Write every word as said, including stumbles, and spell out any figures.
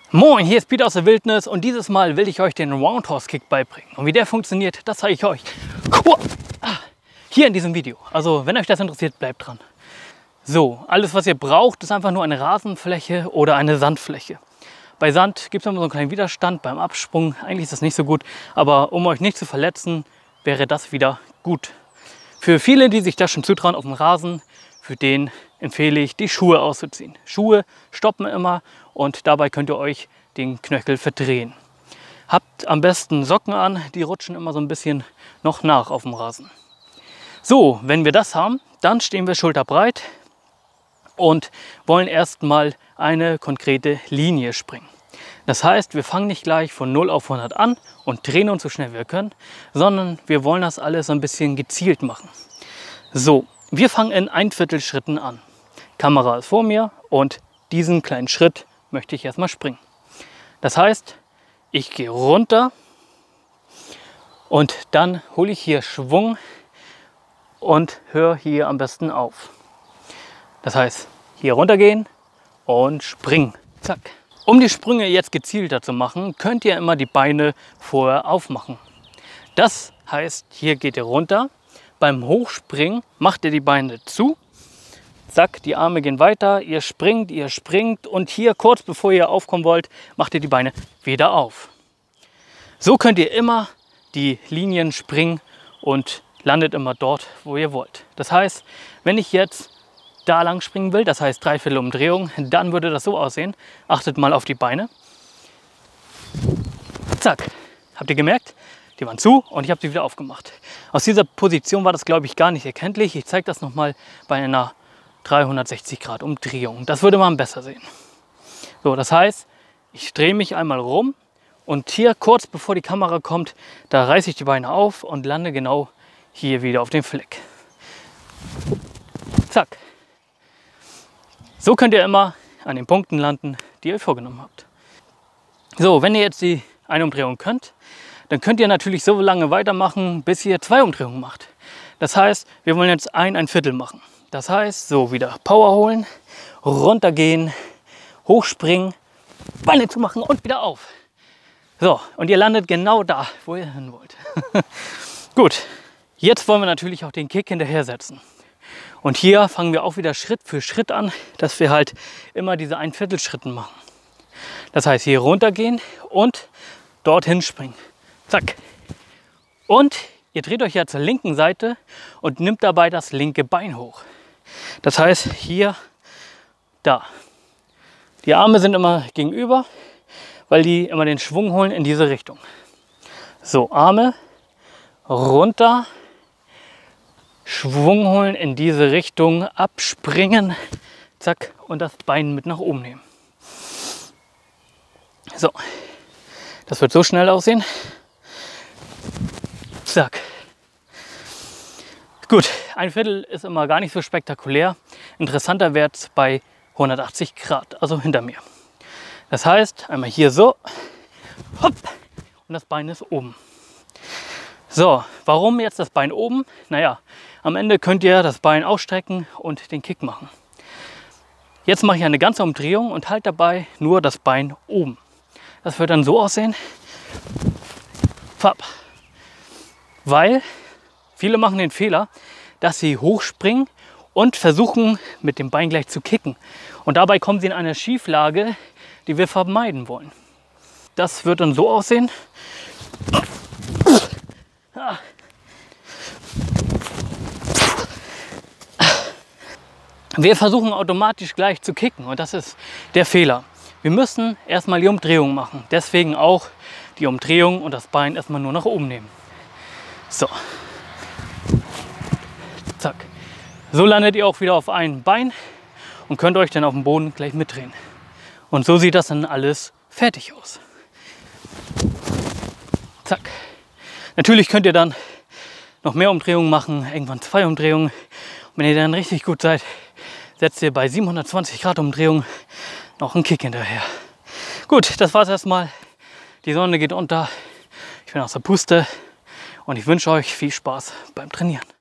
Moin, hier ist Peter aus der Wildnis und dieses Mal will ich euch den Roundhouse Kick beibringen. Und wie der funktioniert, das zeige ich euch hier in diesem Video. Also wenn euch das interessiert, bleibt dran. So, alles was ihr braucht, ist einfach nur eine Rasenfläche oder eine Sandfläche. Bei Sand gibt es immer so einen kleinen Widerstand beim Absprung. Eigentlich ist das nicht so gut, aber um euch nicht zu verletzen, wäre das wieder gut. Für viele, die sich das schon zutrauen auf dem Rasen, für den empfehle ich, die Schuhe auszuziehen. Schuhe stoppen immer und dabei könnt ihr euch den Knöchel verdrehen. Habt am besten Socken an, die rutschen immer so ein bisschen noch nach auf dem Rasen. So, wenn wir das haben, dann stehen wir schulterbreit und wollen erstmal eine konkrete Linie springen. Das heißt, wir fangen nicht gleich von null auf hundert an und drehen uns so schnell wir können, sondern wir wollen das alles ein bisschen gezielt machen. So, wir fangen in ein Viertel Schritten an. Kamera ist vor mir und diesen kleinen Schritt möchte ich erstmal springen. Das heißt, ich gehe runter und dann hole ich hier Schwung und höre hier am besten auf. Das heißt, hier runtergehen und springen. Zack. Um die Sprünge jetzt gezielter zu machen, könnt ihr immer die Beine vorher aufmachen. Das heißt, hier geht ihr runter. Beim Hochspringen macht ihr die Beine zu. Zack, die Arme gehen weiter. Ihr springt, ihr springt und hier kurz bevor ihr aufkommen wollt, macht ihr die Beine wieder auf. So könnt ihr immer die Linien springen und landet immer dort, wo ihr wollt. Das heißt, wenn ich jetzt da lang springen will, das heißt Dreiviertel Umdrehung, dann würde das so aussehen. Achtet mal auf die Beine. Zack. Habt ihr gemerkt? Die waren zu und ich habe sie wieder aufgemacht. Aus dieser Position war das, glaube ich, gar nicht erkenntlich. Ich zeige das nochmal bei einer dreihundertsechzig Grad Umdrehung. Das würde man besser sehen. So, das heißt, ich drehe mich einmal rum und hier kurz bevor die Kamera kommt, da reiße ich die Beine auf und lande genau hier wieder auf dem Fleck. Zack. So könnt ihr immer an den Punkten landen, die ihr euch vorgenommen habt. So, wenn ihr jetzt die eine Umdrehung könnt, dann könnt ihr natürlich so lange weitermachen, bis ihr zwei Umdrehungen macht. Das heißt, wir wollen jetzt ein, ein Viertel machen. Das heißt, so wieder Power holen, runtergehen, hochspringen, Beine zu machen und wieder auf. So, und ihr landet genau da, wo ihr hin wollt. Gut, jetzt wollen wir natürlich auch den Kick hinterher setzen. Und hier fangen wir auch wieder Schritt für Schritt an, dass wir halt immer diese ein Viertel Schritten machen. Das heißt, hier runtergehen und dorthin springen. Zack. Und ihr dreht euch ja zur linken Seite und nimmt dabei das linke Bein hoch. Das heißt, hier, da. Die Arme sind immer gegenüber, weil die immer den Schwung holen in diese Richtung. So, Arme runter, Schwung holen in diese Richtung, abspringen, zack, und das Bein mit nach oben nehmen. So, das wird so schnell aussehen. Zack. Gut, ein Viertel ist immer gar nicht so spektakulär. Interessanter wird es bei hundertachtzig Grad, also hinter mir. Das heißt, einmal hier so, hopp, und das Bein ist oben. So, warum jetzt das Bein oben? Naja, am Ende könnt ihr das Bein ausstrecken und den Kick machen. Jetzt mache ich eine ganze Umdrehung und halte dabei nur das Bein oben. Das wird dann so aussehen. Fapp. Weil viele machen den Fehler, dass sie hochspringen und versuchen mit dem Bein gleich zu kicken. Und dabei kommen sie in eine Schieflage, die wir vermeiden wollen. Das wird dann so aussehen. Wir versuchen automatisch gleich zu kicken und das ist der Fehler. Wir müssen erstmal die Umdrehung machen. Deswegen auch die Umdrehung und das Bein erstmal nur nach oben nehmen. So. Zack. So landet ihr auch wieder auf einem Bein und könnt euch dann auf dem Boden gleich mitdrehen. Und so sieht das dann alles fertig aus. Zack. Natürlich könnt ihr dann noch mehr Umdrehungen machen, irgendwann zwei Umdrehungen. Und wenn ihr dann richtig gut seid, setzt ihr bei siebenhundertzwanzig Grad Umdrehung noch einen Kick hinterher. Gut, das war's erstmal. Die Sonne geht unter. Ich bin aus der Puste und ich wünsche euch viel Spaß beim Trainieren.